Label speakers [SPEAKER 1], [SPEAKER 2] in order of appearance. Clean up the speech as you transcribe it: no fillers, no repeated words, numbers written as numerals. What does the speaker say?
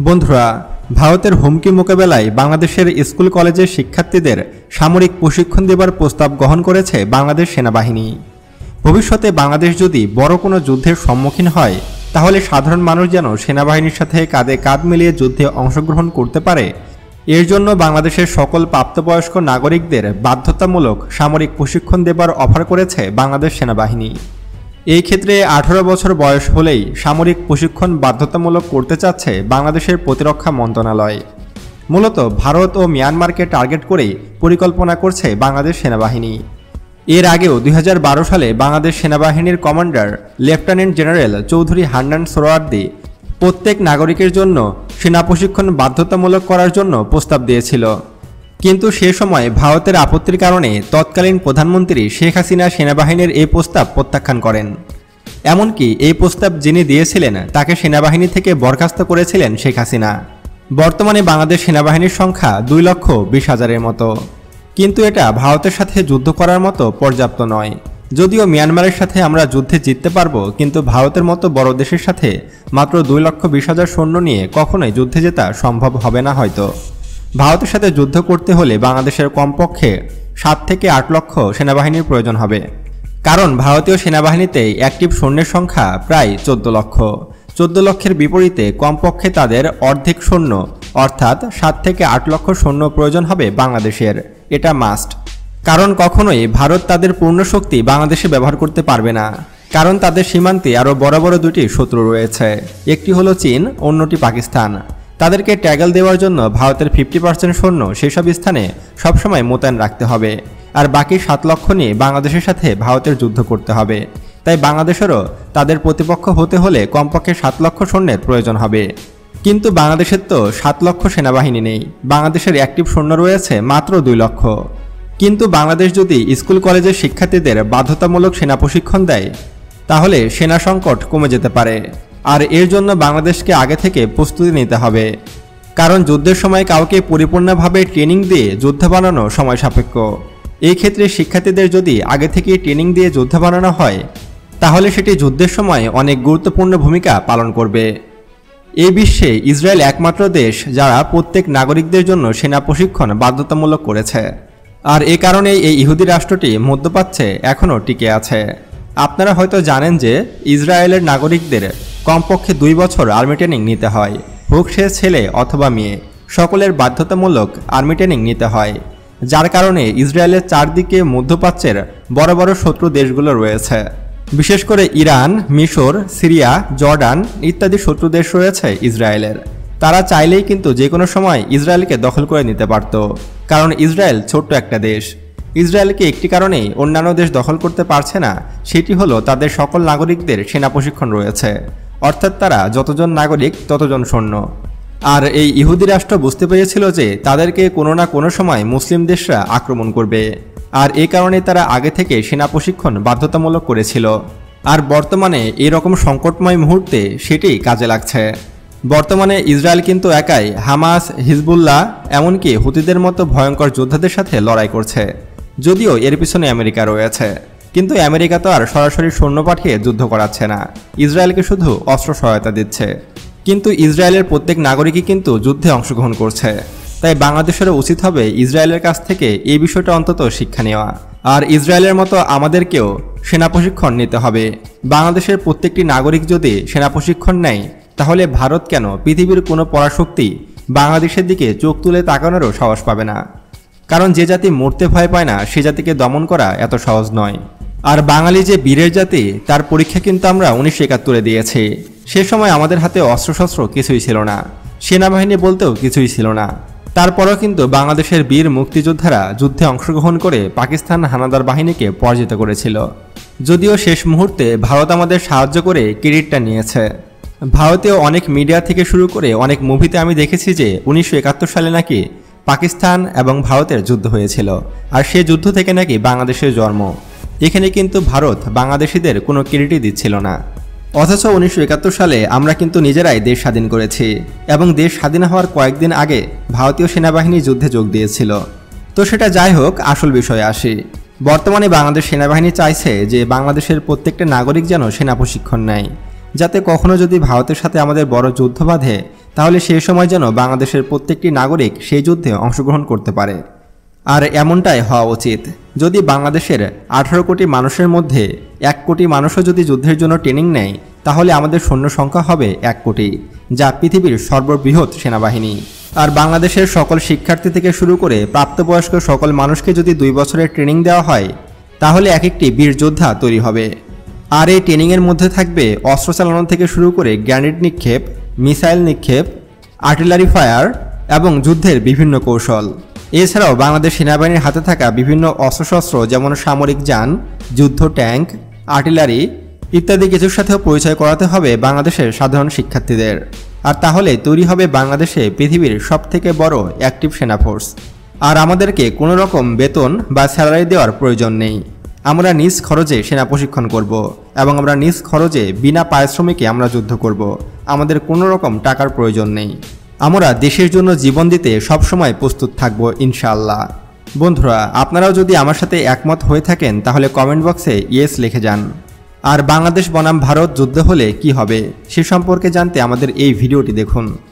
[SPEAKER 1] বন্ধুরা, ভারতের হুমকি মোকাবেলায় বাংলাদেশের স্কুল কলেজের শিক্ষার্থীদের সামরিক প্রশিক্ষণ দেবার প্রস্তাব গ্রহণ করেছে বাংলাদেশ সেনাবাহিনী। ভবিষ্যতে বাংলাদেশ যদি বড় কোনো যুদ্ধের সম্মুখীন হয়, তাহলে সাধারণ মানুষ যেন সেনাবাহিনীর সাথে কাঁধে কাঁধ মিলিয়ে যুদ্ধে অংশগ্রহণ করতে পারে, এর জন্য বাংলাদেশের সকল প্রাপ্তবয়স্ক নাগরিকদের বাধ্যতামূলক সামরিক প্রশিক্ষণ দেবার অফার করেছে বাংলাদেশ সেনাবাহিনী। এই ক্ষেত্রে 18 বছর বয়স হলেই সামরিক প্রশিক্ষণ বাধ্যতামূলক করতে চাচ্ছে বাংলাদেশের প্রতিরক্ষা মন্ত্রণালয়। মূলত ভারত ও মিয়ানমারকে টার্গেট করেই পরিকল্পনা করছে বাংলাদেশ সেনাবাহিনী। এর আগেও 2012 সালে বাংলাদেশ সেনাবাহিনীর commander lieutenant general Chowdhury Hannan Suhrawardy প্রত্যেক নাগরিকের জন্য সেনা প্রশিক্ষণ বাধ্যতামূলক করার জন্য প্রস্তাব দিয়েছিল। কিন্তু সে সময় ভারতের আপত্তির কারণে তৎকালীন প্রধানমন্ত্রী শেখ হাসিনা সেনাবাহিনীর এই প্রস্তাব প্রত্যাখ্যান করেন। এমনকি এই প্রস্তাব যিনি দিয়েছিলেন তাকে সেনাবাহিনী থেকে বরখাস্ত করেছিলেন শেখ হাসিনা। বর্তমানে বাংলাদেশ সেনাবাহিনীর সংখ্যা 2,20,000-এর মতো। কিন্তু এটা ভারতের সাথে যুদ্ধ করার মতো পর্যাপ্ত নয়। যদিও মিয়ানমারের সাথে আমরা যুদ্ধে জিততে পারবো, কিন্তু ভারতের মতো বড় দেশের সাথে মাত্র 2,20,000 সৈন্য নিয়ে কখনোই যুদ্ধে জেতা সম্ভব হবে না। হয়তো ভারতের সাথে যুদ্ধ করতে হলে বাংলাদেশের কমপক্ষে 7 থেকে 8 লক্ষ সেনাবাহিনীর প্রয়োজন হবে। কারণ ভারতীয় সেনাবাহিনীতে অ্যাক্টিভ সৈন্যের সংখ্যা প্রায় 14 লক্ষ। 14 লক্ষের বিপরীতে কমপক্ষে তাদের অর্ধেক সৈন্য অর্থাৎ 7 থেকে 8 লক্ষ সৈন্য প্রয়োজন হবে বাংলাদেশের। এটা মাস্ট। কারণ কখনোই ভারত তাদের পূর্ণ শক্তি বাংলাদেশে ব্যবহার করতে পারবে না। কারণ তাদের সীমান্তে আরও বড় বড় দুটি শত্রু রয়েছে। একটি হলো চীন, অন্যটি পাকিস্তান। তাদেরকে ট্যাগল দেওয়ার জন্য ভারতের 50% সৈন্য সেসব স্থানে সবসময় মোতায়েন রাখতে হবে, আর বাকি 7 লক্ষ নিয়ে বাংলাদেশের সাথে ভারতের যুদ্ধ করতে হবে। তাই বাংলাদেশেরও তাদের প্রতিপক্ষ হতে হলে কমপক্ষে 7 লক্ষ সৈন্যের প্রয়োজন হবে। কিন্তু বাংলাদেশের তো 7 লক্ষ সেনাবাহিনী নেই। বাংলাদেশের অ্যাক্টিভ সৈন্য রয়েছে মাত্র 2 লক্ষ। কিন্তু বাংলাদেশ যদি স্কুল কলেজের শিক্ষার্থীদের বাধ্যতামূলক সেনা প্রশিক্ষণ দেয়, তাহলে সেনা সংকট কমে যেতে পারে। আর এর জন্য বাংলাদেশকে আগে থেকে প্রস্তুতি নিতে হবে। কারণ যুদ্ধের সময় কাউকে পরিপূর্ণভাবে ট্রেনিং দিয়ে যোদ্ধা বানানো সময় সাপেক্ষ। এই ক্ষেত্রে শিক্ষার্থীদের যদি আগে থেকে ট্রেনিং দিয়ে যোদ্ধা বানানো হয়, তাহলে সেটি যুদ্ধের সময় অনেক গুরুত্বপূর্ণ ভূমিকা পালন করবে। এই বিশ্বে ইসরায়েল একমাত্র দেশ যারা প্রত্যেক নাগরিকদের জন্য সেনা প্রশিক্ষণ বাধ্যতামূলক করেছে। আর এ কারণেই এই ইহুদি রাষ্ট্রটি মধ্যপ্রাচ্যে এখনও টিকে আছে। আপনারা হয়তো জানেন যে ইসরায়েলের নাগরিকদের কমপক্ষে 2 বছর আর্মি ট্রেনিং নিতে হয়, হোক সে ছেলে অথবা মেয়ে, সকলের বাধ্যতামূলক আর্মি ট্রেনিং নিতে হয়। যার কারণে ইসরায়েলের চারদিকে মধ্যপ্রাচ্যের বড় বড় শত্রু দেশগুলো রয়েছে। বিশেষ করে ইরান, মিশর, সিরিয়া, জর্ডান ইত্যাদি শত্রু দেশ রয়েছে ইসরায়েলের। তারা চাইলেই কিন্তু যে কোনো সময় ইসরায়েলকে দখল করে নিতে পারত। কারণ ইসরায়েল ছোট্ট একটা দেশ। ইসরায়েলকে একটি কারণেই অন্যান্য দেশ দখল করতে পারছে না, সেটি হলো তাদের সকল নাগরিকদের সেনা প্রশিক্ষণ রয়েছে। অর্থাৎ তারা যতজন নাগরিক ততজন সৈন্য। আর এই ইহুদি রাষ্ট্র বুঝতে পেরেছিল যে তাদেরকে কোনো না কোনো সময় মুসলিম দেশরা আক্রমণ করবে, আর এই কারণে তারা আগে থেকে সেনা প্রশিক্ষণ বাধ্যতামূলক করেছিল। আর বর্তমানে এরকম সংকটময় মুহূর্তে সেটি কাজে লাগছে। বর্তমানে ইসরায়েল কিন্তু একাই হামাস, হিজবুল্লাহ এমনকি হুতিদের মতো ভয়ঙ্কর যোদ্ধাদের সাথে লড়াই করছে। যদিও এর পিছনে আমেরিকা রয়েছে, কিন্তু আমেরিকা তো আর সরাসরি সৈন্য পাঠিয়ে যুদ্ধ করাচ্ছে না, ইসরায়েলকে শুধু অস্ত্র সহায়তা দিচ্ছে। কিন্তু ইসরায়েলের প্রত্যেক নাগরিকই কিন্তু যুদ্ধে অংশগ্রহণ করছে। তাই বাংলাদেশেরও উচিত হবে ইসরায়েলের কাছ থেকে এই বিষয়টা অন্তত শিক্ষা নেওয়া। আর ইসরায়েলের মতো আমাদেরকেও সেনা প্রশিক্ষণ নিতে হবে। বাংলাদেশের প্রত্যেকটি নাগরিক যদি সেনা প্রশিক্ষণ নেয়, তাহলে ভারত কেন পৃথিবীর কোনো পরাশক্তি বাংলাদেশের দিকে চোখ তুলে তাকানোরও সাহস পাবে না। কারণ যে জাতি মরতে ভয় পায় না, সে জাতিকে দমন করা এত সহজ নয়। আর বাঙালি যে বীরের জাতি, তার পরীক্ষা কিন্তু আমরা 1971-এ দিয়েছি। সে সময় আমাদের হাতে অস্ত্রশস্ত্র কিছুই ছিল না, সেনাবাহিনী বলতেও কিছুই ছিল না। তারপরও কিন্তু বাংলাদেশের বীর মুক্তিযোদ্ধারা যুদ্ধে অংশগ্রহণ করে পাকিস্তান হানাদার বাহিনীকে পরাজিত করেছিল। যদিও শেষ মুহূর্তে ভারত আমাদের সাহায্য করে ক্রেডিটটা নিয়েছে। ভারতীয় অনেক মিডিয়া থেকে শুরু করে অনেক মুভিতে আমি দেখেছি যে 1971 সালে নাকি পাকিস্তান এবং ভারতের যুদ্ধ হয়েছিল, আর সে যুদ্ধ থেকে নাকি বাংলাদেশের জন্ম। এখানে কিন্তু ভারত বাংলাদেশিদের কোনো ক্রেডিটই দিচ্ছিল না। অথচ 1971 সালে আমরা কিন্তু নিজেরাই দেশ স্বাধীন করেছি, এবং দেশ স্বাধীন হওয়ার কয়েকদিন আগে ভারতীয় সেনাবাহিনী যুদ্ধে যোগ দিয়েছিল। তো সেটা যাই হোক, আসল বিষয়ে আসি। বর্তমানে বাংলাদেশ সেনাবাহিনী চাইছে যে বাংলাদেশের প্রত্যেকটা নাগরিক যেন সেনা প্রশিক্ষণ নেয়। যাতে কখনো যদি ভারতের সাথে আমাদের বড় যুদ্ধ বাঁধে তাহলে সেই সময় যেন বাংলাদেশের প্রত্যেকটি নাগরিক সেই যুদ্ধে অংশগ্রহণ করতে পারে। আর এমনটাই হওয়া উচিত। যদি বাংলাদেশের 18 কোটি মানুষের মধ্যে 1 কোটি মানুষও যদি যুদ্ধের জন্য ট্রেনিং নেয় তাহলে আমাদের সৈন্য সংখ্যা হবে 1 কোটি, যা পৃথিবীর সর্ববৃহৎ সেনাবাহিনী। আর বাংলাদেশের সকল শিক্ষার্থী থেকে শুরু করে প্রাপ্তবয়স্ক সকল মানুষকে যদি 2 বছরের ট্রেনিং দেওয়া হয় তাহলে এক একটি বীর যোদ্ধা তৈরি হবে। আর এই ট্রেনিংয়ের মধ্যে থাকবে অস্ত্র চালানো থেকে শুরু করে গ্রেনেড নিক্ষেপ, মিসাইল নিক্ষেপ, আর্টিলারি ফায়ার এবং যুদ্ধের বিভিন্ন কৌশল। এছাড়াও বাংলাদেশ সেনাবাহিনীর হাতে থাকা বিভিন্ন অস্ত্রশস্ত্র যেমন সামরিক যান, যুদ্ধ ট্যাঙ্ক, আর্টিলারি ইত্যাদি কিছুর সাথেও পরিচয় করাতে হবে বাংলাদেশের সাধারণ শিক্ষার্থীদের। আর তাহলে তৈরি হবে বাংলাদেশে পৃথিবীর সবথেকে বড় অ্যাক্টিভ সেনা ফোর্স। আর আমাদেরকে কোনো রকম বেতন বা স্যালারি দেওয়ার প্রয়োজন নেই। আমরা নিজ খরচে সেনা প্রশিক্ষণ করব এবং আমরা নিজ খরচে বিনা পারিশ্রমিকে আমরা যুদ্ধ করব। আমাদের কোনো রকম টাকার প্রয়োজন নেই। আমরা দেশের জন্য জীবন দিতে সবসময় প্রস্তুত থাকব ইনশাআল্লাহ। বন্ধুরা, আপনারাও যদি আমার সাথে একমত হয়ে থাকেন তাহলে কমেন্ট বক্সে ইয়েস লিখে যান। আর বাংলাদেশ বনাম ভারত যুদ্ধ হলে কি হবে সে সম্পর্কে জানতে আমাদের এই ভিডিওটি দেখুন।